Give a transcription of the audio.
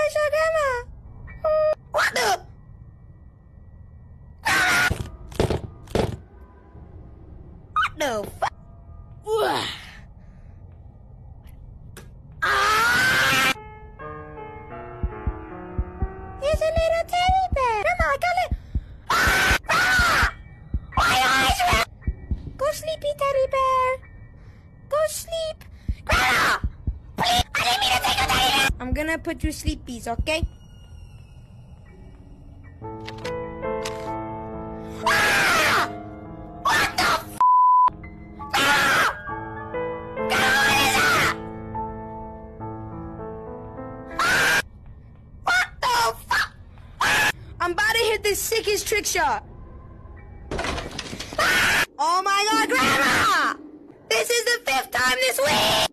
gosh, Grandma! What the? What the fuck? Here's a little teddy bear. Grandma, I got it. Why your eyes? Go sleepy, teddy bear. Go sleep. Grandma! Please, I didn't mean to take your teddy bear. I'm gonna put you sleepies, okay? What the f***? Grandma! Grandma, what is that? What the fuck? I'm about to hit the sickest trick shot. Oh my god, Grandma! This is the 5th time this week!